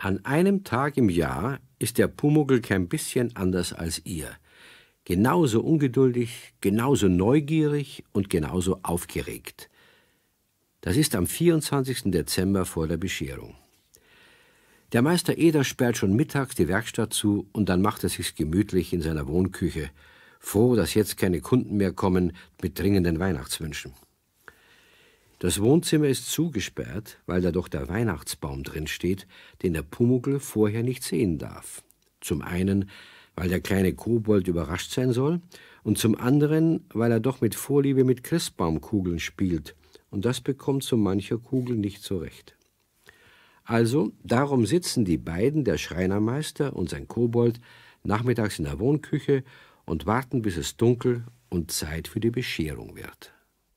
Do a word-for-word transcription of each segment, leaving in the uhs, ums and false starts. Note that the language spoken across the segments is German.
An einem Tag im Jahr ist der Pumuckl kein bisschen anders als ihr. Genauso ungeduldig, genauso neugierig und genauso aufgeregt. Das ist am vierundzwanzigsten Dezember vor der Bescherung. Der Meister Eder sperrt schon mittags die Werkstatt zu und dann macht er sich's gemütlich in seiner Wohnküche, froh, dass jetzt keine Kunden mehr kommen mit dringenden Weihnachtswünschen. Das Wohnzimmer ist zugesperrt, weil da doch der Weihnachtsbaum drin steht, den der Pumuckl vorher nicht sehen darf. Zum einen, weil der kleine Kobold überrascht sein soll, und zum anderen, weil er doch mit Vorliebe mit Christbaumkugeln spielt, und das bekommt so mancher Kugel nicht so recht. Also, darum sitzen die beiden, der Schreinermeister und sein Kobold, nachmittags in der Wohnküche und warten, bis es dunkel und Zeit für die Bescherung wird.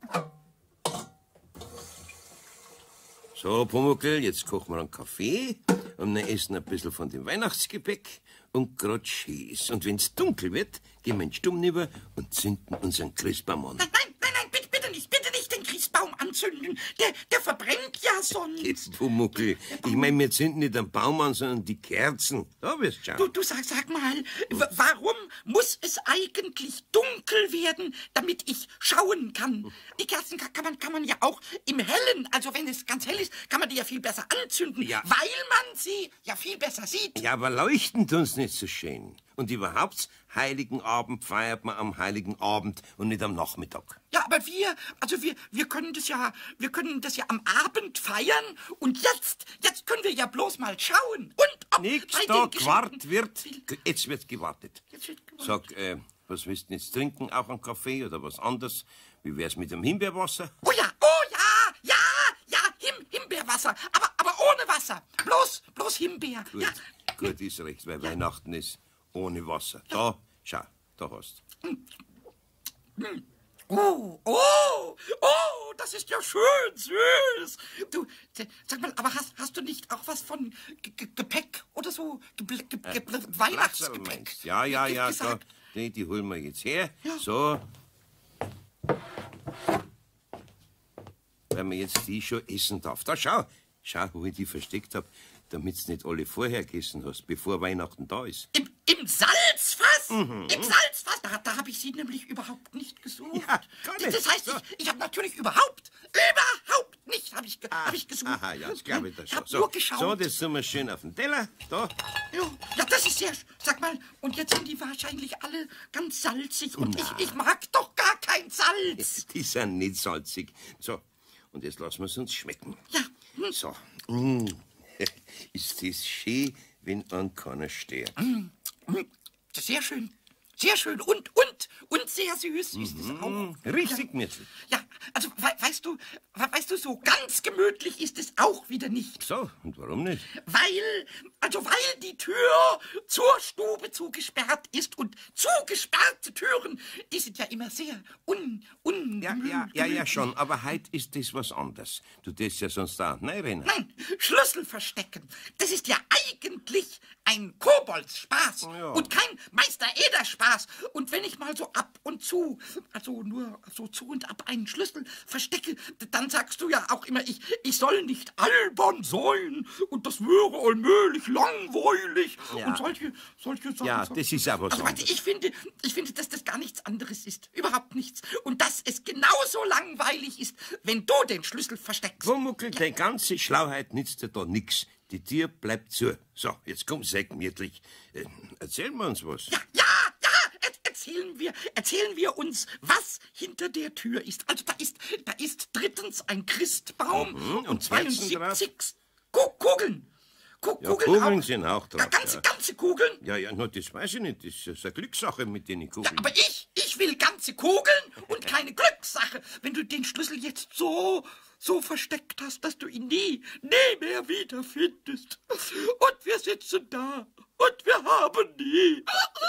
So, Pumuckl, jetzt kochen wir einen Kaffee und dann essen ein bisschen von dem Weihnachtsgebäck und grad Schieß. Und wenn's dunkel wird, gehen wir in den Stumm rüber und zünden unseren Christbaum an. Nein, nein, nein, nein, bitte, bitte nicht, bitte nicht den Christbaum anzünden. Der, der verbrennt ja sonst. Jetzt, Pumuckl, ich mein, wir zünden nicht den Baum an, sondern die Kerzen. Da wirst du Du, schauen. du sag, sag mal, w- warum muss es eigentlich dunkel werden, damit ich schauen kann? Die Kerzen kann, kann, man, kann man ja auch im Hellen, also wenn es ganz hell ist, kann man die ja viel besser anzünden, Ja. weil man sie ja viel besser sieht. Ja, aber leuchten tun's nicht so schön. Und überhaupt, Heiligen Abend feiert man am Heiligen Abend und nicht am Nachmittag. Ja, aber wir, also wir, wir können das ja, wir können das ja am Abend feiern und jetzt, jetzt können wir ja bloß mal schauen. Und ob Nix bei da den Geschenken- gewartet wird. Jetzt wird gewartet. Jetzt wird gewartet. Sag, äh, was willst du jetzt trinken? Auch einen Kaffee oder was anderes? Wie wär's mit dem Himbeerwasser? Oh ja, oh ja, ja, ja, Him Himbeerwasser, aber, aber ohne Wasser. Bloß, bloß Himbeer. Gut, Ja. gut ist recht, weil Weihnachten ist ohne Wasser. Da, schau, da hast du. Oh, oh, oh, das ist ja schön süß. Du, d- sag mal, aber hast, hast du nicht auch was von G G Gepäck oder so? Ge Ge Ge Ge Platzerl Weihnachtsgepäck? meinst. Ja, ja, Ge- ja, da, gesagt. die, die holen wir jetzt her. Ja. So. Weil man jetzt die schon essen darf. Da, schau, schau, wo ich die versteckt hab, damit's nicht alle vorher gegessen hast, bevor Weihnachten da ist. Im, Im Salzfass? Mhm. Im Salzfass? Da, da habe ich sie nämlich überhaupt nicht gesucht. Ja, gar nicht. Das heißt, So. ich, ich habe natürlich überhaupt, überhaupt nicht habe ich, ge hab ich gesucht. Aha, ja, das glaube ich da Ich schon. habe So, nur geschaut. so, das tun wir schön auf den Teller. Da. Ja, ja, das ist sehr... sch- Sag mal, und jetzt sind die wahrscheinlich alle ganz salzig. Und ich, ich mag doch gar kein Salz. Die sind nicht salzig. So, und jetzt lassen wir es uns schmecken. Ja. Hm. So. Mm. Ist das schön, wenn an keiner stört. Hm, Sehr schön. Sehr schön. Und, und, und sehr süß ist es auch. Richtig gemütlich. Ja, also, we weißt du, we weißt du, so ganz gemütlich ist es auch wieder nicht. So, und warum nicht? Weil, also weil die Tür zur Stube zugesperrt ist und zugesperrte Türen, die sind ja immer sehr un, un, Ja, ja, ja, ja, schon, aber heute ist das was anderes. Du tust ja sonst da reinrennen. Nein, Schlüssel verstecken. Das ist ja eigentlich ein Koboldsspaß Ja. und kein Meister-Eder-Spaß. Und wenn ich mal so ab und zu, also nur so zu und ab einen Schlüssel verstecke, dann sagst du ja auch immer, ich, ich soll nicht albern sein und das wäre allmählich langweilig Ja. und solche, solche Sachen. Ja, das ist auch was also, weißt du, anderes. ich finde, ich finde, dass das gar nichts anderes ist. Überhaupt nichts. Und dass es genauso langweilig ist, wenn du den Schlüssel versteckst. Pumuckl, deine ganze Schlauheit nützt dir da nix. Die Tür bleibt zu. So, jetzt komm, sehr gemütlich. Äh, erzählen wir uns was. Ja, ja, ja, er erzählen wir, erzählen wir uns, was hinter der Tür ist. Also da ist, da ist drittens ein Christbaum Mhm, und und Kerzen drauf. zweiundsiebzig Ku- Kugeln. Ku Ja, Kugeln, Kugeln auch. sind auch drauf, Ja, ganze, ja. ganze Kugeln. Ja, ja, nur das weiß ich nicht. Das ist eine Glückssache mit den Ja, Kugeln. aber ich, ich will ganze Kugeln und keine Glückssache. Wenn du den Schlüssel jetzt so, so versteckt hast, dass du ihn nie, nie mehr wiederfindest. Und wir sitzen da und wir haben nie,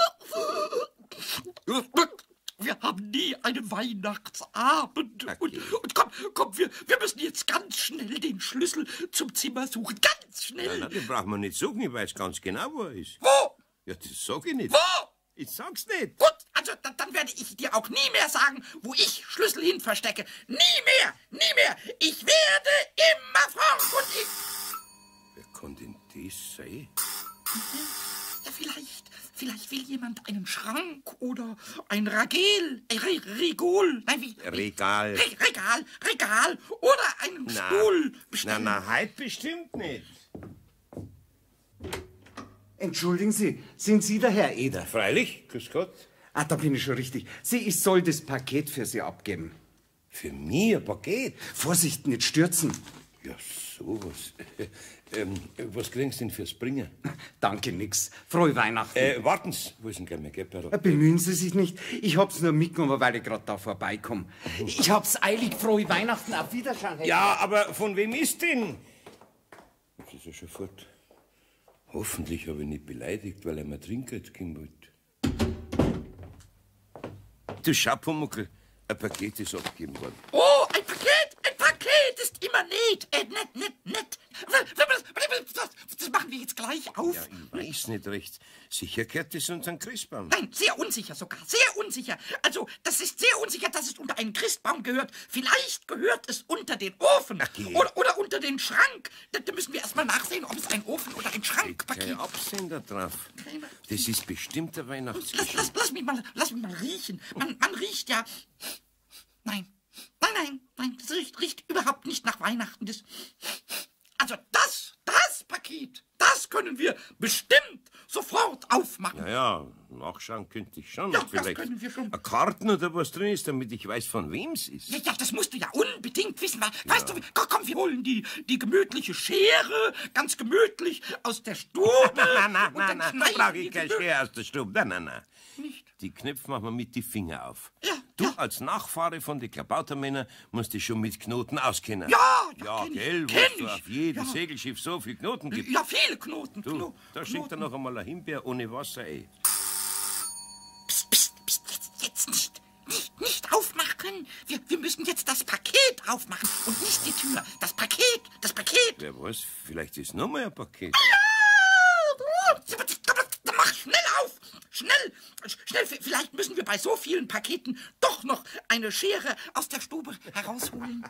wir haben nie einen Weihnachtsabend. Und, und komm, komm, wir, wir müssen jetzt ganz schnell den Schlüssel zum Zimmer suchen. Ganz schnell. Na, den brauchen wir nicht suchen, ich weiß ganz genau, wo er ist. Wo? Ja, das sag ich nicht. Wo? Ich sag's nicht. Gut, also da, dann werde ich dir auch nie mehr sagen, wo ich Schlüssel hin verstecke. Nie mehr, nie mehr. Ich werde immer frank und ich... Wer kann denn das sein? Ja, vielleicht, vielleicht will jemand einen Schrank oder ein Ragel, äh, Re Regol, nein, wie? Regal. Re Regal, Regal oder einen Na, Stuhl Na, bestellen. na, halt bestimmt nicht. Entschuldigen Sie, sind Sie der Herr Eder? Freilich, grüß Gott. Ah, da bin ich schon richtig. Sie, ich soll das Paket für Sie abgeben. Für mich ein Paket? Vorsicht, nicht stürzen. Ja, sowas. ähm, was kriegen Sie denn fürs Bringen? Danke, nix. Frohe Weihnachten. Äh, warten Sie. Wo ist denn gleich mein Geldbeutel? Bemühen Sie sich nicht. Ich hab's nur mitgenommen, weil ich gerade da vorbeikomme. Ich hab's eilig. Frohe Weihnachten. Auf Wiedersehen. Herr Ja, aber von wem ist denn? Jetzt ist er schon fort. Hoffentlich habe ich nicht beleidigt, weil er mir Trinkgeld geben wollte. Du schau, Pumuckl, ein Paket ist abgegeben worden. Oh, ein Paket, ein Paket ist immer nett, äh, nett, nett, nett. Das, das machen wir jetzt gleich auf. Ja, ich weiß nicht recht. Sicher gehört das unter einen Christbaum. Nein, sehr unsicher sogar, sehr unsicher. Also, das ist sehr unsicher, dass es unter einen Christbaum gehört. Vielleicht gehört es unter den Ofen Okay. oder, oder unter den Schrank. Da, da müssen wir erst mal nachsehen, ob es ein Ofen oder ein Kein Schrankpaket ist. Absender drauf. Das ist bestimmt ein Lass, Weihnachtsgeschenk. lass, lass, mich mal, lass mich mal riechen. Man, man riecht ja... Nein, nein, nein, nein, das riecht, riecht überhaupt nicht nach Weihnachten. Das, also das, das Paket, das können wir bestimmt sofort aufmachen. Naja, nachschauen könnte ich schon. Ja, das Vielleicht können wir schon. eine Karten oder was drin ist, damit ich weiß, von wem es ist. Ja, ja, das musst du ja unbedingt wissen. Weil, weißt du, wie- komm, komm, wir holen die, die gemütliche Schere, ganz gemütlich aus der Stube. Nein, nein, und nein, dann nein, schneiden brauche wir ich keine die- Schere aus der Stube. Nein, nein, nein. Nicht? Die Knöpfe machen wir mit die Finger auf. Ja, Du ja. als Nachfahre von den Klabautermännern musst dich schon mit Knoten auskennen. Ja, ja, ja, kenn ich, gell, kenn wo es ich. auf jedem Ja. Segelschiff so viel Knoten gibt. Ja, viele Knoten. Du, Kno da schickt er noch einmal ein Himbeer ohne Wasser, ey. Psst, psst, psst, jetzt, jetzt nicht. Nicht, nicht aufmachen. Wir, wir müssen jetzt das Paket aufmachen und nicht die Tür. Das Paket, das Paket. Wer weiß, vielleicht ist noch mal ein Paket. Mach schnell auf! Schnell! Schnell! Vielleicht müssen wir bei so vielen Paketen doch noch eine Schere aus der Stube herausholen.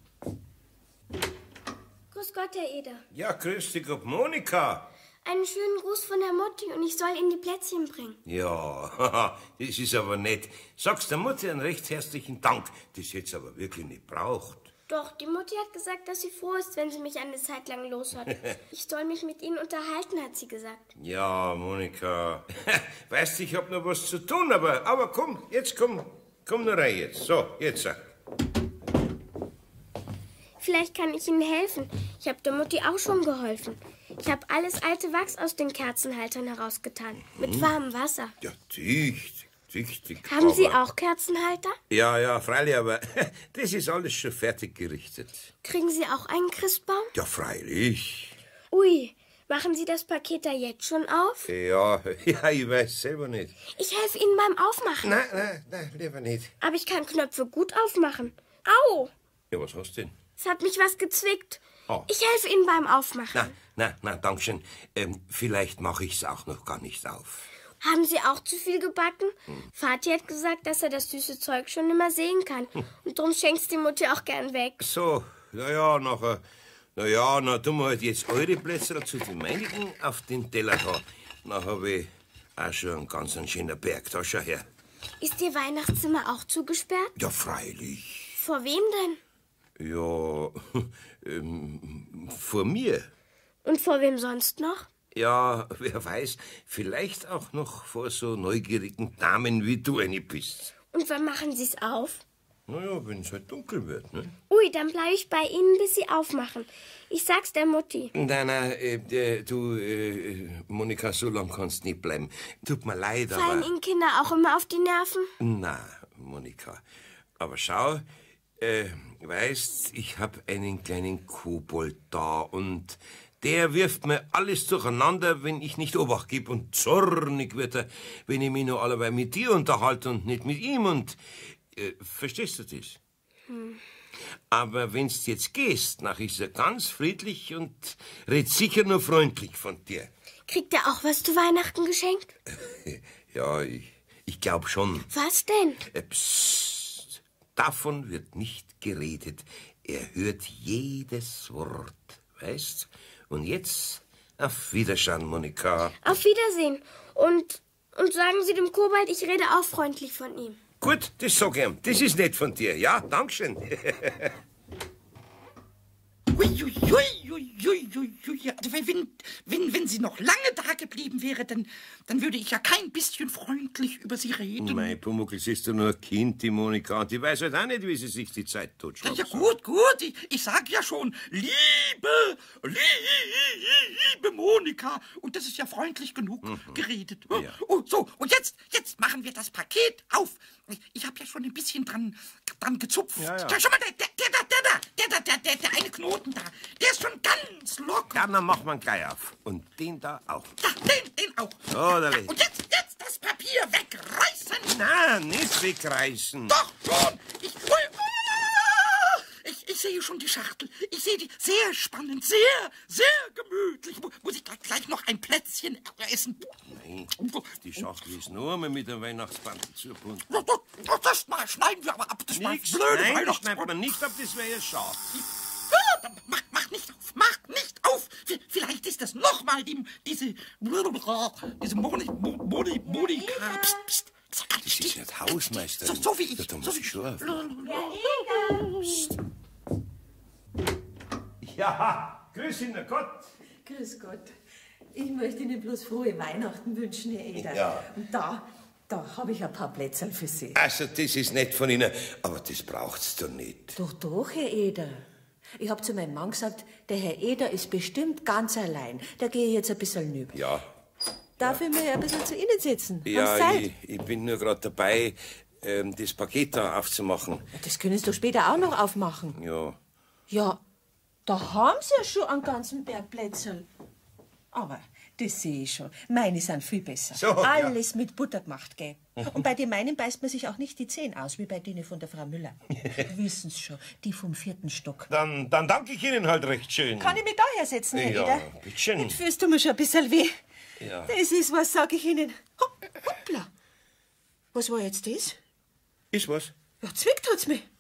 Grüß Gott, Herr Eder. Ja, grüß dich, Gott, Monika. Einen schönen Gruß von der Mutti und ich soll Ihnen die Plätzchen bringen. Ja, das ist aber nett. Sagst der Mutter einen recht herzlichen Dank. Das hätt's aber wirklich nicht braucht. Doch, die Mutti hat gesagt, dass sie froh ist, wenn sie mich eine Zeit lang los hat. Ich soll mich mit Ihnen unterhalten, hat sie gesagt. Ja, Monika. Weißt du, ich hab noch was zu tun, aber, aber komm, jetzt komm. Komm nur rein jetzt. So, jetzt. sag. Vielleicht kann ich Ihnen helfen. Ich habe der Mutti auch schon geholfen. Ich habe alles alte Wachs aus den Kerzenhaltern herausgetan. Mit warmem Wasser. Ja, tüchtig, tüchtig. Haben aber, Sie auch Kerzenhalter? Ja, ja, freilich, aber das ist alles schon fertig gerichtet. Kriegen Sie auch einen Christbaum? Ja, freilich. Ui, machen Sie das Paket da jetzt schon auf? Ja, ja, ich weiß selber nicht. Ich helfe Ihnen beim Aufmachen. Nein, nein, nein, lieber nicht. Aber ich kann Knöpfe gut aufmachen. Au! Ja, was hast du denn? Es hat mich was gezwickt. Oh. Ich helfe Ihnen beim Aufmachen. Na, na, na, Dankeschön. Ähm, vielleicht mache ich's auch noch gar nicht auf. Haben Sie auch zu viel gebacken? Vati hat gesagt, dass er das süße Zeug schon immer sehen kann. Und darum schenkt's die Mutti auch gern weg. So, na ja, nachher, na ja, na tun wir halt jetzt eure Plätze zu den meinigen auf den Teller da. Na habe ich auch schon einen ganz einen schönen Berg. Da schau her. Ist Ihr Weihnachtszimmer auch zugesperrt? Ja, freilich. Vor wem denn? Ja, ähm, vor mir. Und vor wem sonst noch? Ja, wer weiß, vielleicht auch noch vor so neugierigen Damen wie du eine bist. Und wann machen Sie's auf? Na ja, wenn es halt dunkel wird, ne? Ui, dann bleibe ich bei Ihnen, bis Sie aufmachen. Ich sag's der Mutti. Nein, nein, äh, äh, du, äh, Monika, so lang kannst nicht bleiben. Tut mir leid, Fallen aber... Ihnen Kinder auch immer auf die Nerven? Na, Monika, aber schau, äh, weißt, ich hab einen kleinen Kobold da und der wirft mir alles durcheinander, wenn ich nicht Obacht geb, und zornig wird er, wenn ich mich nur alleweil mit dir unterhalte und nicht mit ihm, und äh, verstehst du das? Hm. Aber wenn's jetzt gehst, nach ist er ganz friedlich und red sicher nur freundlich von dir. Kriegt er auch was zu Weihnachten geschenkt? Ja, ich, ich glaub schon. Was denn? Äh, Psst, davon wird nicht geredet. Er hört jedes Wort, weißt? Und jetzt Auf Wiederschauen, Monika. Auf Wiedersehen. Und, und sagen Sie dem Kobold, ich rede auch freundlich von ihm. Gut, das sag ich ihm. Das ist nett von dir. Ja, Dankeschön. Uiuiuiuiuiui. Also wenn, wenn, wenn sie noch lange da geblieben wäre, dann, dann würde ich ja kein bisschen freundlich über sie reden. Mein Pumuckl, sie ist doch nur ein Kind, die Monika. Und die weiß halt auch nicht, wie sie sich die Zeit totschlägt. Ja, gut, gut. Ich, ich sag ja schon, liebe, liebe Monika. Und das ist ja freundlich genug mhm. geredet. Ja. Oh, so, und jetzt, jetzt machen wir das Paket auf. Ich, ich habe ja schon ein bisschen dran, dran gezupft. Ja, ja. Ja, schau mal, der, der, der, der, der, der, der, der, der eine Knoten da, der ist schon ganz locker. Ja, dann machen wir ihn gleich auf. Und den da auch. Ja, den, den auch. Oh, da ja, und jetzt, jetzt das Papier wegreißen. Nein, nicht wegreißen. Doch, schon. Ich, ich, ich sehe schon die Schachtel. Ich sehe die sehr spannend, sehr, sehr gemütlich. Muss ich gleich, gleich noch ein Plätzchen essen? Nein, die Schachtel ist nur einmal mit der Weihnachtsband zugebunden. Das schneiden wir aber ab. Das Nix, blöde nein, das schneidet man nicht ab, das wäre ja schade. Ja, mach, mach nicht auf, mach nicht auf. Vielleicht ist das nochmal die, diese, diese Moni, Moni, Monika. Psst, psst. Das ist nicht Hausmeisterin. So, so wie ich. Da muss So wie ich schon auf. Herr Eder! Ja, grüß ihn, Gott. Grüß Gott. Ich möchte Ihnen bloß frohe Weihnachten wünschen, Herr Eder. Ja. Und da, da habe ich ein paar Plätzchen für Sie. Also, das ist nett von Ihnen, aber das braucht's doch nicht. Doch, doch, Herr Eder. Ich habe zu meinem Mann gesagt, der Herr Eder ist bestimmt ganz allein. Da gehe ich jetzt ein bisschen nüber. Ja. Darf ich mich ein bisschen zu Ihnen setzen? Ja, Haben Sie Zeit? ich, ich bin nur gerade dabei, ähm, das Paket da aufzumachen. Das können Sie doch später auch noch aufmachen. Ja. Ja, da haben Sie ja schon einen ganzen Berg Plätzchen. Aber das sehe ich schon. Meine sind viel besser. So, ja. Alles mit Butter gemacht, gell? Und bei den meinen beißt man sich auch nicht die Zähne aus, wie bei denen von der Frau Müller. Wissen Sie schon, die vom vierten Stock. Dann, dann danke ich Ihnen halt recht schön. Kann ich mich daher setzen, Herr Ja, Eder? bitteschön. Jetzt fühlst du mir schon ein bisschen weh. Ja. Das ist was, sag ich Ihnen. Hopp, hoppla. Was war jetzt das? Ist was? Ja, zwickt hat's mich.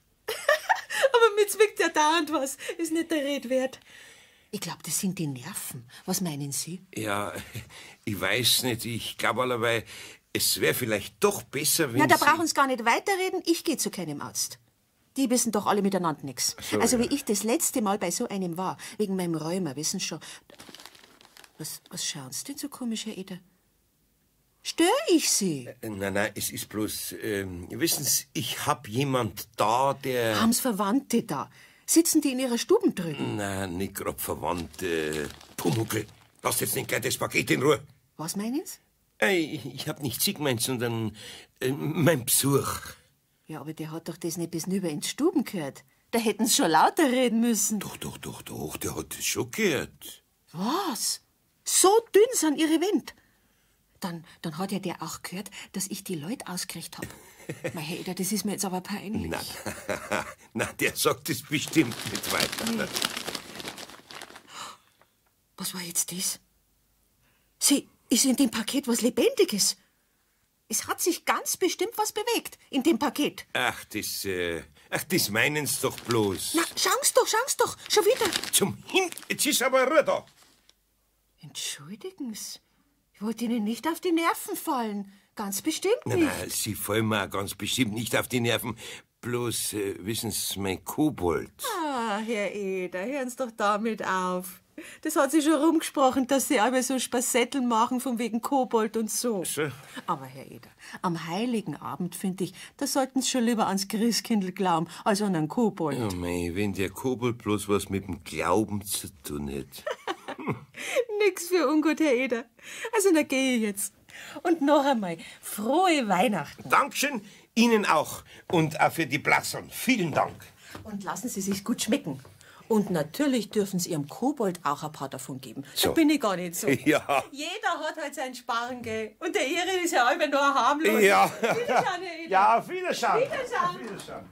Aber mir zwickt ja dauernd was. Ist nicht der Rede wert. Ich glaube, das sind die Nerven. Was meinen Sie? Ja, ich weiß nicht. Ich glaube allerweil, es wäre vielleicht doch besser, wenn Na, da Sie... brauchen Sie gar nicht weiterreden. Ich gehe zu keinem Arzt. Die wissen doch alle miteinander nichts. So, also, ja. wie ich das letzte Mal bei so einem war, wegen meinem Rheuma, wissen Sie schon. Was, was schauen Sie denn so komisch, Herr Eder? Störe ich Sie? Äh, Nein, nein, es ist bloß, ähm, wissen Sie, ich hab jemand da, der... Haben's Verwandte da? Sitzen die in ihrer Stuben drüben? Nein, nicht grad verwandt. Äh, Pumuckl, lass jetzt nicht gleich das Paket in Ruhe. Was meinen Sie? Äh, ich, ich hab nicht Sie gemeint, sondern äh, mein Besuch. Ja, aber der hat doch das nicht bis nüber ins Stuben gehört. Da hätten Sie schon lauter reden müssen. Doch, doch, doch, doch, der hat das schon gehört. Was? So dünn sind Ihre Wände? Dann, dann hat ja der auch gehört, dass ich die Leute ausgekriegt hab. Mein Herr Eder, das ist mir jetzt aber peinlich. Nein, nein, der sagt es bestimmt nicht weiter. Was war jetzt das? Sie, ist in dem Paket was Lebendiges? Es hat sich ganz bestimmt was bewegt in dem Paket. Ach, das, äh, ach, das meinen Sie doch bloß. Na, schauen's doch, schauen's doch, schon wieder. Zum Himmel, jetzt ist aber Ruhe da. Entschuldigen Sie, ich wollte Ihnen nicht auf die Nerven fallen. Ganz bestimmt nicht. Nein, nein, Sie fallen mir auch ganz bestimmt nicht auf die Nerven. Bloß, äh, wissen Sie, mein Kobold. Ah, Herr Eder, hören Sie doch damit auf. Das hat sich schon rumgesprochen, dass Sie einmal so Spassetteln machen von wegen Kobold und so. So. Aber, Herr Eder, am Heiligen Abend, finde ich, da sollten Sie schon lieber ans Christkindl glauben, als an einen Kobold. Oh mei, wenn der Kobold bloß was mit dem Glauben zu tun hat. Nix für ungut, Herr Eder. Also, na gehe ich jetzt. Und noch einmal, frohe Weihnachten. Dankeschön, Ihnen auch. Und auch für die Blassern. Vielen Dank. Und lassen Sie sich gut schmecken. Und natürlich dürfen Sie Ihrem Kobold auch ein paar davon geben. So. Da bin ich gar nicht so. Ja. Jeder hat halt sein Sparen, gell? Und der Ihre ist ja immer nur harmlos. Ja. Wiederschauen, Herr Eder. Ja, auf Wiederschauen. Wiederschauen. Auf Wiederschauen.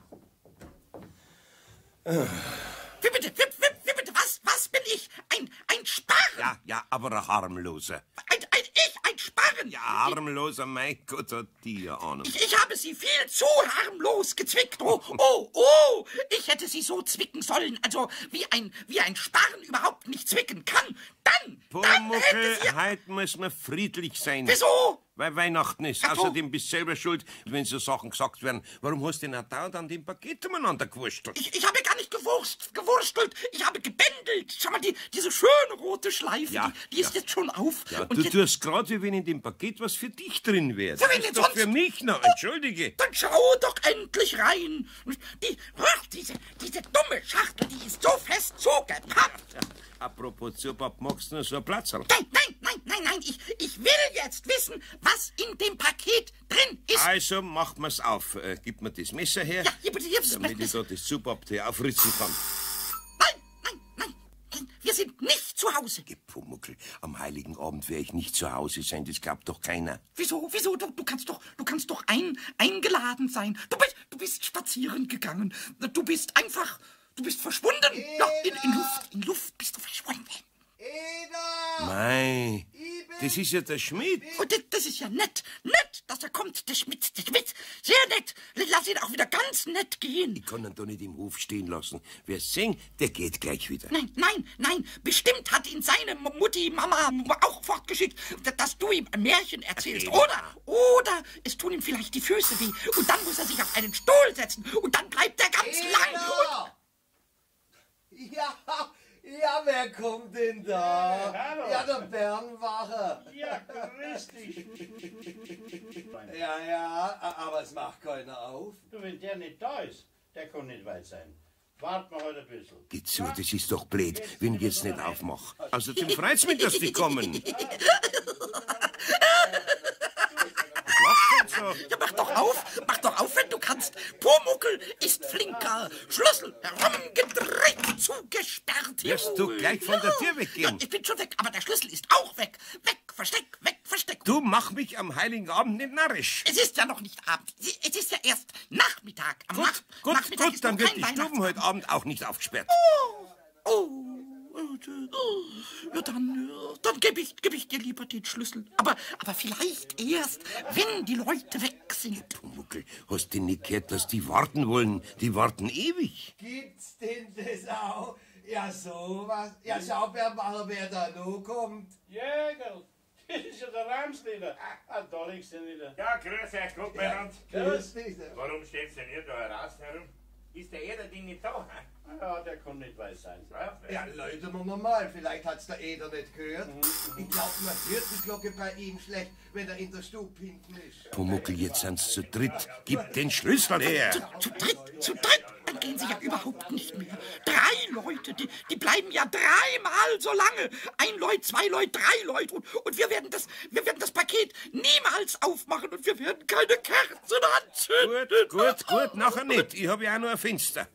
Wie bitte, wie, wie, wie bitte, was, was bin ich? Ein, ein Sparren? Ja, ja, aber ein harmloser. Ein, ein, ich, ein Sparren? Ja, harmloser, mein Gott, hat die ja Ahnung. Ich, ich habe sie viel zu harmlos gezwickt. Oh, oh, oh, ich hätte sie so zwicken sollen, also wie ein, wie ein Sparren überhaupt nicht zwicken kann. dann, dann hätte Pumuckl, sie... heute muss man friedlich sein. Wieso? Weil Weihnachten ist. Ach so. Außerdem bist du selber schuld, wenn so Sachen gesagt werden. Warum hast du denn auch dauernd an dem Paket umeinander gewurstelt? Ich, ich habe gar nicht gewurst, gewurstelt, ich habe gebändelt. Schau mal, die, diese schöne rote Schleife, Ja, die, die ist ja. jetzt schon auf. Ja, und du jetzt, tust gerade, wie wenn in dem Paket was für dich drin wäre. Für wen Das denn ist doch sonst? für mich noch. Entschuldige. Dann schau doch endlich rein. Die, ach, diese, diese dumme Schachtel, die ist so fest zugepappt. Apropos Zubab, magst du noch so einen Platz haben? Nein, nein, nein, nein, nein, ich, ich will jetzt wissen, was in dem Paket drin ist. Also, macht mir's auf. Äh, gib mir das Messer her, Ja, hier, bitte, hier, das damit ich Messer. da das Zubab hier aufritzen kann. Nein, nein, nein, nein, wir sind nicht zu Hause. Pumuckl, am Heiligen Abend werde ich nicht zu Hause sein, das glaubt doch keiner. Wieso, wieso? Du, du kannst doch, du kannst doch ein, eingeladen sein. Du bist, du bist spazieren gegangen. Du bist einfach, du bist verschwunden. Ja, in, in Luft, in Luft bist du verschwunden. Mei, das ist ja der Schmidt. Und das, das ist ja nett, nett, dass er kommt, der Schmidt, der Schmidt. Sehr nett. Lass ihn auch wieder ganz nett gehen. Ich kann ihn doch nicht im Hof stehen lassen. Wer sehen, der geht gleich wieder. Nein, nein, nein, bestimmt hat ihn seine Mutti, Mama auch fortgeschickt, dass du ihm ein Märchen erzählst. Oder, oder es tun ihm vielleicht die Füße weh. Und dann muss er sich auf einen Stuhl setzen. Und dann bleibt er ganz lang. Und Ja, ja, wer kommt denn da? hallo. Ja, der Bernwacher. Ja, grüß dich. Ja, ja, a- aber es macht keiner auf. Du, wenn der nicht da ist, der kann nicht weit sein. Wart mal halt ein bisschen. Geh zu, das ist doch blöd, wenn ich jetzt nicht aufmache. Außerdem freut's mich, dass die kommen. So. ja, mach doch auf, mach doch auf, wenn du kannst. Pumuckl ist flinker. Schlüssel herumgedreht, zugesperrt. Wirst du gleich von der Tür Ja, weggehen? ich bin schon weg, aber der Schlüssel ist auch weg. Weg, versteck, weg, versteck. Du mach mich am Heiligen Abend nicht narrisch. Es ist ja noch nicht Abend. Es ist ja erst Nachmittag. Am Gut, Nach gut, Nachmittag gut, ist dann noch wird kein die Stuben Weihnachtsmann. heute Abend auch nicht aufgesperrt. Oh, ja, dann, äh, dann gebe ich, geb ich dir lieber den Schlüssel. Aber, aber vielleicht erst, wenn die Leute weg sind. Pumuckl, hast du nicht gehört, dass die warten wollen? Die warten ewig. Gibt's denn das auch? Ja, sowas. Ja, schau, Bernwacher, wer da noch kommt. Jägerl, das ist ja der Ramsleder. Ah, da liegst du wieder. Ja, grüß euch, Gott beieinander. Grüß dich. Warum steht's denn hier da raus herum? Ist der Eder denn nicht da, hä? Ja, der kann nicht weit sein. Ja, läuten wir nochmal. Vielleicht hat's der Eder nicht gehört. Ich glaub, man hört die Glocke bei ihm schlecht, wenn er in der Stube hinten ist. Pumuckl, jetzt sind's zu dritt. Gib den Schlüssel her. Zu dritt, zu dritt, dann gehen sie ja überhaupt nicht mehr. Drei Leute, die, die bleiben ja dreimal so lange. Ein Leut, zwei Leut, drei Leut. Und, und wir, werden das, wir werden das Paket niemals aufmachen und wir werden keine Kerzen anzünden. Gut, gut, gut, nachher nicht. Ich habe ja auch noch ein Fenster.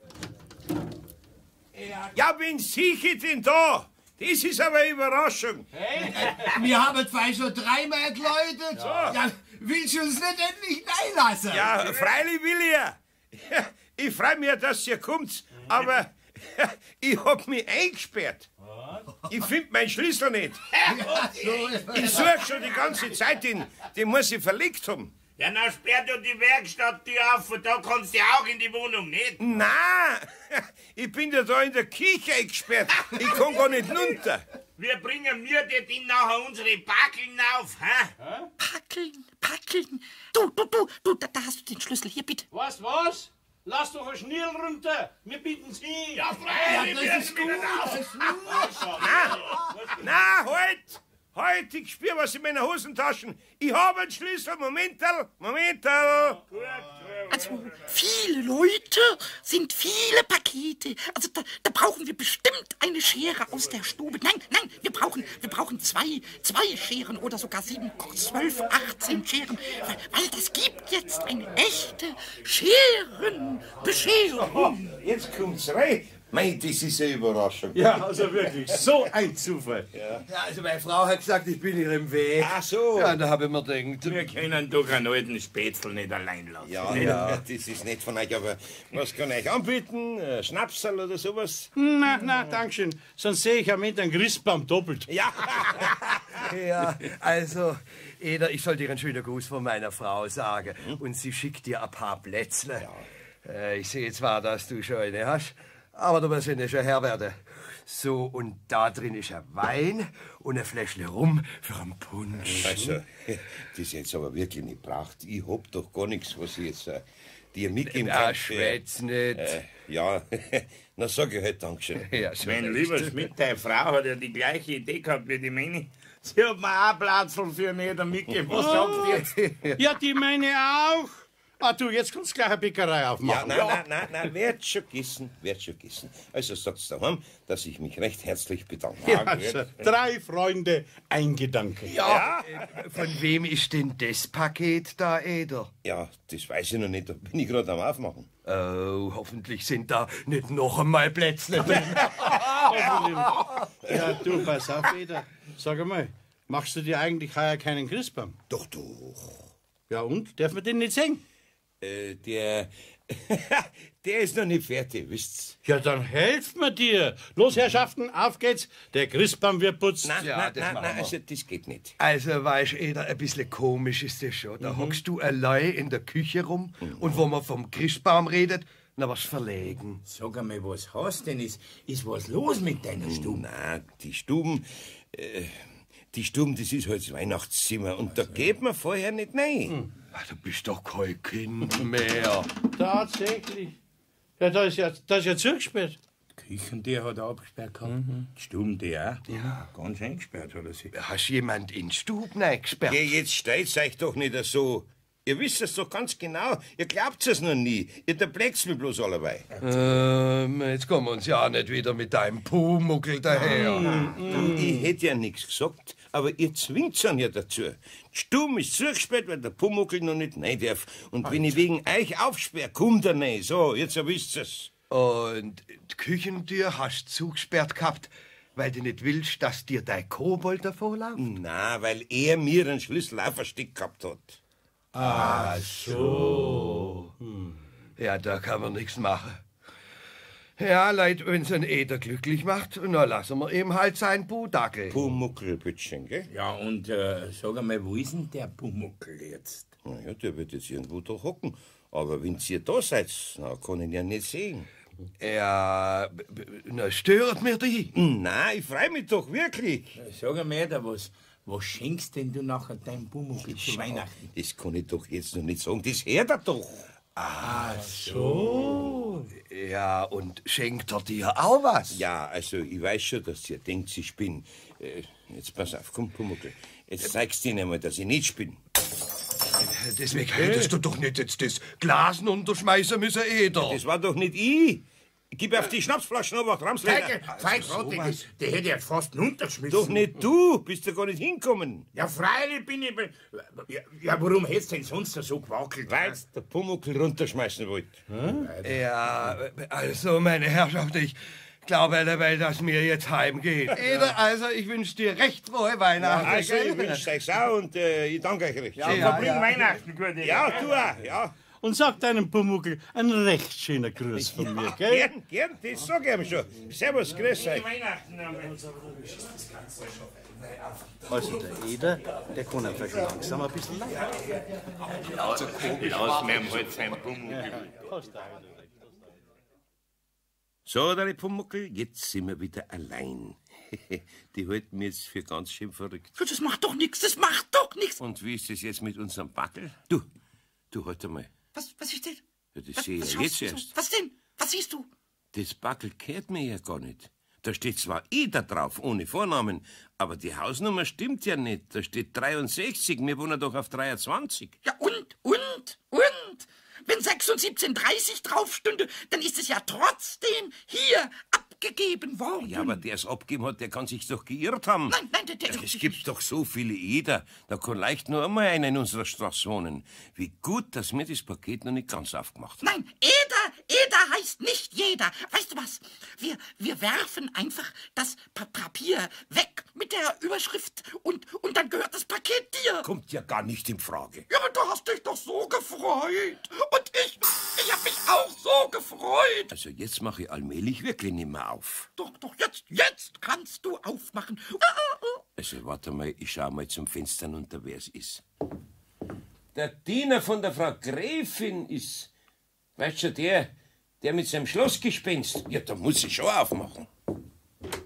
Ja, Ja, wen sehe ich denn da? Das ist aber eine Überraschung. wir haben zwei schon dreimal geläutet. Ja. Willst du uns nicht endlich einlassen? Ja, freilich will ich ja. Ich freue mich ja, dass ihr kommt, aber ich hab mich eingesperrt. Ich finde meinen Schlüssel nicht. Ich suche schon die ganze Zeit den, den muss ich verlegt haben. Ja, dann sperrt du die Werkstatttür auf und da kannst du ja auch in die Wohnung, nicht? Nein, ich bin ja da in der Küche eingesperrt. Ich kann gar nicht runter. Wir bringen mir dir denn nachher unsere Backeln auf, hä? Packeln, packeln. Du, du, du, du, da, da hast du den Schlüssel. Hier, bitte. Was, was? Lass doch ein Schnirl runter. Wir bieten sie. Ja, freilich, Ja, das ist wir gut. auf. Na, halt! Halt, ich spür was in meiner Hosentaschen. Ich habe einen Schlüssel. Momental, Momental. Also, viele Leute sind viele Pakete. Also, da, da brauchen wir bestimmt eine Schere aus der Stube. Nein, nein, wir brauchen, wir brauchen zwei, zwei Scheren oder sogar sieben, zwölf, achtzehn Scheren. Weil, weil das gibt jetzt eine echte Scherenbescherung. Jetzt kommt's rein. Mei, das ist eine Überraschung. Ja, also wirklich, so ein Zufall. Ja, also meine Frau hat gesagt, ich bin ihr im Weg. Ach so. Ja, da habe ich mir gedacht. Wir können doch einen alten Spätzl nicht allein lassen. Ja, ja, das ist nett von euch, aber was kann ich euch anbieten? Ein Schnapsal oder sowas? Na, na, Dankeschön. Sonst sehe ich am Ende einen Christbaum doppelt. Ja. Ja, also, Eder, ich soll dir einen schönen Gruß von meiner Frau sagen. Und sie schickt dir ein paar Plätzle. Äh, ich sehe zwar, dass du schon eine hast, aber du wirst ja nicht schon Herr werden. So, und da drin ist ein Wein und ein Fläschle Rum für einen Punsch. Also, das ist jetzt aber wirklich nicht braucht. Ich hab doch gar nichts, was ich jetzt äh, dir mitgeben Na, kann. schwätz nicht. Äh, ja, na sag ich halt Dankeschön. Ja, schon Mein recht. lieber Schmidt, deine Frau hat ja die gleiche Idee gehabt wie die Meni. Sie hat mir auch Platz für mich mitgegeben. Was sagst du jetzt? Ja, die meine auch. Ah, du, jetzt kannst du gleich eine Bäckerei Ja, aufmachen. nein, nein, nein, nein, werd schon gegessen, werd schon gegessen. Also sag's daheim, dass ich mich recht herzlich bedanke. Ja, also, drei Freunde, ein Gedanke. Ja, äh, von wem ist denn das Paket da, Eder? Ja, das weiß ich noch nicht, da bin ich gerade am Aufmachen. Oh, hoffentlich sind da nicht noch einmal Plätzle drin. Ja, du, pass auf, Eder. Sag einmal, machst du dir eigentlich heuer keinen Christbaum? Doch, doch. Ja, und? Darf man den nicht sehen? Äh, der, der ist noch nicht fertig, wisst's? Ja, dann helft mir dir. Los, Herrschaften, auf geht's. Der Christbaum wird putzt. Nein, Ja, nein, das nein, machen nein, wir. also das geht nicht. Also, weißt Eder, ein bisschen komisch ist das schon. Da hockst du allein in der Küche rum und wo man vom Christbaum redet, na was verlegen. Sag einmal, was hast denn? Ist, ist was los mit deiner Stube? Na, die Stuben, äh, die Stuben, das ist halt das Weihnachtszimmer und da geht man vorher nicht rein. Ah, du bist doch kein Kind mehr. Tatsächlich. Ja, da ist ja, da ist ja zugesperrt. Küchentier hat er abgesperrt gehabt. Mhm. Stubentier auch. Ja. Ganz eingesperrt hat er sich. Hast jemand in die Stube eingesperrt? Geh, jetzt steht's euch doch nicht so. Ihr wisst es doch ganz genau. Ihr glaubt es noch nie. Ihr erbleckt's mir bloß allerweil. Ähm, jetzt kommen wir uns ja auch nicht wieder mit deinem Pumuckel daher. Du, ich hätte ja nichts gesagt, aber ihr zwingt's ihn ja dazu. Die Stuben ist zugesperrt, weil der Pumuckel noch nicht rein darf. Und wenn ich wegen euch aufsperr, kommt er nicht. So, jetzt wisst ihr's. Und die Küchentür hast du zugesperrt gehabt, weil du nicht willst, dass dir dein Kobold davonläuft? Na, weil er mir den Schlüssel auch versteckt gehabt hat. Ach so. Hm. Ja, da kann man nichts machen. Ja, Leid, wenn's ein Eder glücklich macht, na lassen wir ihm halt sein Budackel. Pumuckelbütchen, gell? Ja, und äh, sag einmal, wo ist denn der Pumuckel jetzt? Na ja, der wird jetzt irgendwo da hocken. Aber wenn ihr da seid, na, kann ich ihn ja nicht sehen. Ja, b- b- na, stört mir die. Nein, ich freu mich doch wirklich. Sag einmal, da was, was schenkst denn du nachher deinem Pumuckel zu Weihnachten? Das kann ich doch jetzt noch nicht sagen. Das hört er doch. Ach so. Ja, und schenkt er dir auch was? Ja, also ich weiß schon, dass ihr denkt, ich bin. Äh, jetzt pass auf, komm, Pumuckl. Jetzt zeigst du ihnen einmal, dass ich nicht bin. Deswegen hättest du doch nicht jetzt das Glasen unterschmeißen müssen, Eder. Das war doch nicht ich. Gib auf die Schnapsflaschen, aber Ramsleder. Zeit, Rotte, der hätte ja fast runtergeschmissen. Doch nicht du, bist du gar nicht hinkommen. Ja, freilich bin ich... Ja, ja warum hättest du denn sonst so gewackelt? Weil der Pumuckl runterschmeißen wollte. Ja, also, meine Herrschaft, ich glaube allerweil, dass mir jetzt heimgeht. Eder, also, ich wünsche dir recht frohe Weihnachten. Also, ich gell? wünsche euch auch und äh, ich danke euch recht. Ja, Ja, verbring ja. Weihnachten gut. Ja, du auch, ja. Und sag deinem Pumuckl einen recht schöner Gruß von mir, gell? Gern, gern, das sag ich ihm schon. Servus, grüß euch. Weihnachten. Also der Eder, der kann einfach schon langsam ein bisschen leiden. Also, lass mir halt sein Pumuckl. So, der Pumuckl, jetzt sind wir wieder allein. Die halten mich jetzt für ganz schön verrückt. Das macht doch nichts, das macht doch nichts. Und wie ist das jetzt mit unserem Backel? Du, du, halt einmal. Was, was ist denn? Ja, das Was, sehe was ich schaust jetzt du so? erst. Was denn? Was siehst du? Das Backel kehrt mir ja gar nicht. Da steht zwar Eder drauf, ohne Vornamen, aber die Hausnummer stimmt ja nicht. Da steht dreiundsechzig, wir wohnen doch auf dreiundzwanzig. Ja, und, und, und? Wenn sechs und siebzehn dreißig drauf stünde, dann ist es ja trotzdem hier abgegeben worden. Ja, aber der es abgeben hat, der kann sich doch geirrt haben. Nein, nein, der, der Es gibt doch so viele Eder, da kann leicht nur einmal einer in unserer Straße wohnen. Wie gut, dass wir das Paket noch nicht ganz aufgemacht haben. Nein, Eder, Eder heißt nicht jeder. Weißt du was? Wir, wir werfen einfach das Pa- Papier weg mit der Überschrift und, und dann gehört das Paket dir. Kommt ja gar nicht in Frage. Ja, aber du hast dich doch so gefreut. Und ich, ich hab mich auch so gefreut. Also jetzt mache ich allmählich wirklich nicht mehr auf. Doch, doch, jetzt, jetzt kannst du aufmachen. Also warte mal, ich schau mal zum Fenster runter, wer es ist. Der Diener von der Frau Gräfin ist... Weißt du, der, der mit seinem Schlossgespenst. Ja, da muss ich schon aufmachen.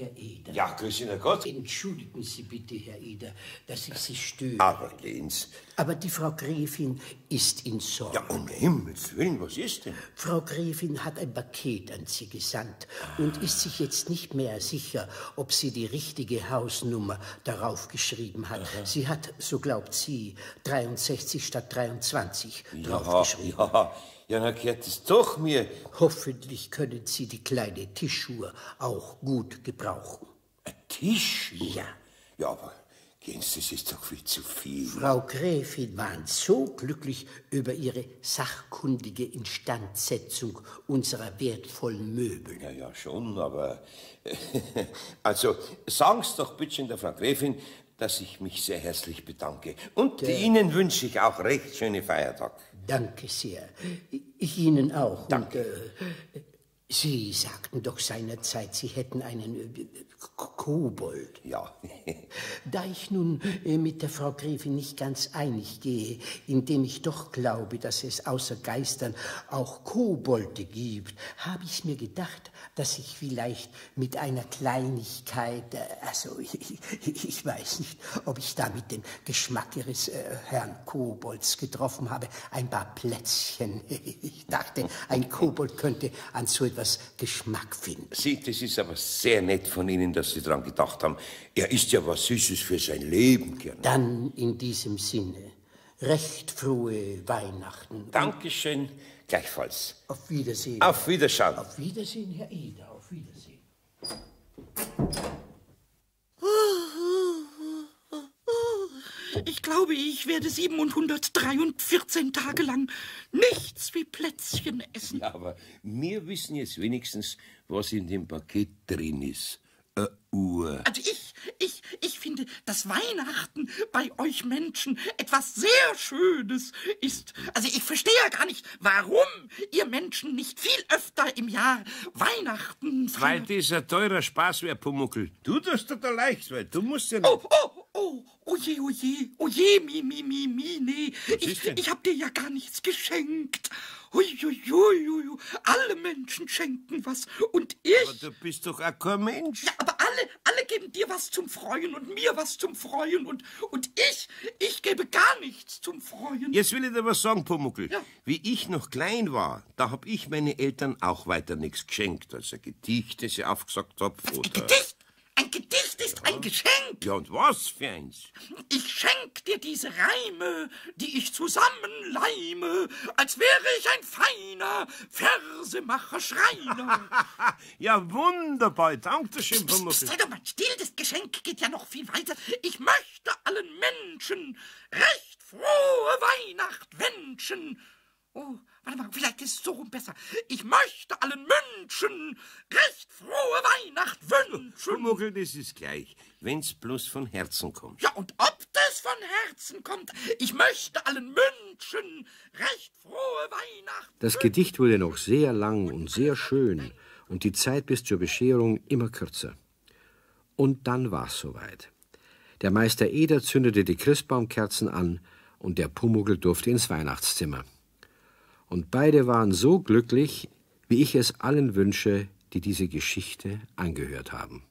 Herr Eder. Ja, grüß Ihnen Gott. Entschuldigen Sie bitte, Herr Eder, dass ich Sie störe. Aber gehen's. Aber die Frau Gräfin ist in Sorge. Ja, um Himmels Willen, was ist denn? Frau Gräfin hat ein Paket an Sie gesandt und ist sich jetzt nicht mehr sicher, ob sie die richtige Hausnummer darauf geschrieben hat. Aha. Sie hat, so glaubt sie, dreiundsechzig statt dreiundzwanzig Ja, draufgeschrieben. ja, ja, dann gehört es doch mir. Hoffentlich können Sie die kleine Tischuhr auch gut gebrauchen. Ein Tischuhr? Ja. Ja, aber Jens, das ist doch viel zu viel. Frau Gräfin war so glücklich über ihre sachkundige Instandsetzung unserer wertvollen Möbel. Ja, ja, schon, aber... Also, sagen's doch bitte der Frau Gräfin, dass ich mich sehr herzlich bedanke. Und Der, Ihnen wünsche ich auch recht schöne Feiertage. Danke sehr. Ich Ihnen auch. Danke. Und, äh, Sie sagten doch seinerzeit, Sie hätten einen äh, Kobold. Ja. Da ich nun äh, mit der Frau Gräfin nicht ganz einig gehe, indem ich doch glaube, dass es außer Geistern auch Kobolde gibt, habe ich mir gedacht, dass ich vielleicht mit einer Kleinigkeit, äh, also ich, ich, ich weiß nicht, ob ich damit den Geschmack Ihres äh, Herrn Kobolds getroffen habe, ein paar Plätzchen. Ich dachte, ein Kobold könnte an so etwas Geschmack finden. Sie, das ist aber sehr nett von Ihnen, dass Sie daran gedacht haben. Er ist ja was Süßes für sein Leben, Gern. Dann in diesem Sinne, recht frohe Weihnachten. Dankeschön, gleichfalls. Auf Wiedersehen. Auf Wiederschauen. Auf Wiedersehen, Herr Eder, auf Wiedersehen. Ich glaube, ich werde siebenhundertvierzehn Tage lang nichts wie Plätzchen essen. Ja, aber wir wissen jetzt wenigstens, was in dem Paket drin ist. Eine Uhr. Also ich, ich, ich finde, dass Weihnachten bei euch Menschen etwas sehr Schönes ist. Also ich verstehe ja gar nicht, warum ihr Menschen nicht viel öfter im Jahr Weihnachten feiert. Weil das ein teurer Spaß wäre, Pumuckl. Du tust dir da leicht, weil du musst ja nicht... Oh, oh, oh, oh je, oh je, oh je, mi, mi, mi, mi, nee. Ich, ich hab dir ja gar nichts geschenkt. Hui, hui, hui, hui. Alle Menschen schenken was und ich... Aber du bist doch auch kein Mensch. Ja, aber alle, alle geben dir was zum Freuen und mir was zum Freuen und, und ich, ich gebe gar nichts zum Freuen. Jetzt will ich dir was sagen, Pumuckl. Ja. Wie ich noch klein war, da hab ich meine Eltern auch weiter nichts geschenkt, als ein Gedicht, das ich aufgesagt hab. Was, Oder... ein Gedicht? Ein Gedicht ist ein Geschenk. Ja, und was für eins? Ich schenk dir diese Reime, die ich zusammenleime, als wäre ich ein feiner Versemacher Schreiner. Ja, wunderbar. Dankeschön, Psst, Pumuckl. sei doch mal still, das Geschenk geht ja noch viel weiter. Ich möchte allen Menschen recht frohe Weihnacht wünschen. Oh, warte mal, vielleicht ist es so rum besser. Ich möchte allen Menschen recht frohe Weihnacht wünschen. Pumuckl, das ist gleich, wenn's bloß von Herzen kommt. Ja, und ob das von Herzen kommt, ich möchte allen Menschen recht frohe Weihnacht. Das Gedicht wurde noch sehr lang und sehr schön und die Zeit bis zur Bescherung immer kürzer. Und dann war's soweit. Der Meister Eder zündete die Christbaumkerzen an und der Pumuckl durfte ins Weihnachtszimmer. Und beide waren so glücklich, wie ich es allen wünsche, die diese Geschichte angehört haben.